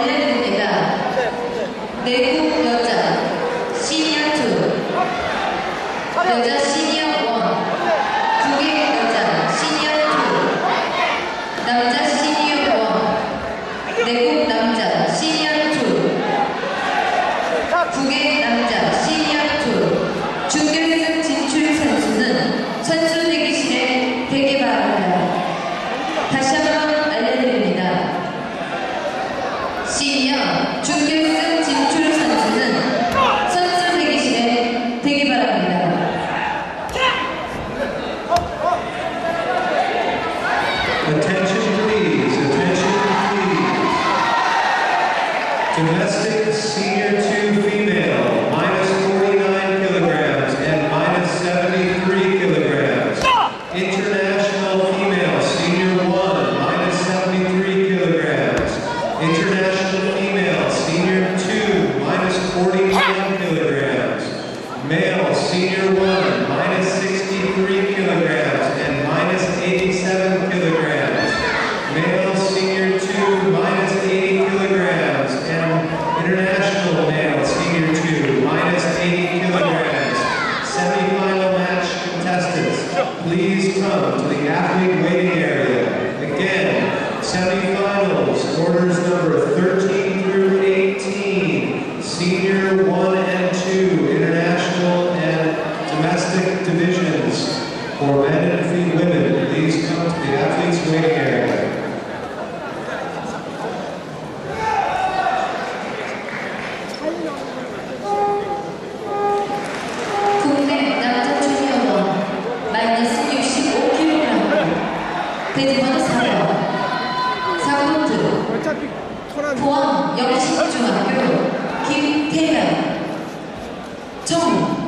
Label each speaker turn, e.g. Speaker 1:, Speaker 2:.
Speaker 1: 알려드립니다. 내국 여자 시니어 2, 여자 시니어 1, 국외 여자 시니어 2, 남자 시니어 1, 내국 남자 시니어 2, 국외 남자 시니어 2, 준결승 진출 선수는 선수 대기실에 대기 바랍니다. 다시 한번 알려드립니다. 시니어 준결승 진출 선수는 선수 대기실에 대기 바랍니다.
Speaker 2: Attention please, attention please. Domestic Senior 2 female, minus 49 kilograms and minus 73 kilograms. International female, Senior 1, minus 73 kilograms. International female, Senior 2, minus 49 kilograms. Male, Senior 1, minus 63 kilograms and minus 87 kilograms. Male, Senior 2, minus 80 kilograms and International Male, Senior 2, minus 80 kilograms. Semi-final match contestants, please come to the athlete waiting area. Again, semi-finals, orders number 13 through 18, Senior 1 and 2, International and Domestic divisions. For men and women, please come to the athletes waiting area.
Speaker 1: 국내 남자 주니어 1, 마이너스 65kg, 대지번호 4번, 4코트, 포항 영신중학교 김태현, 정우.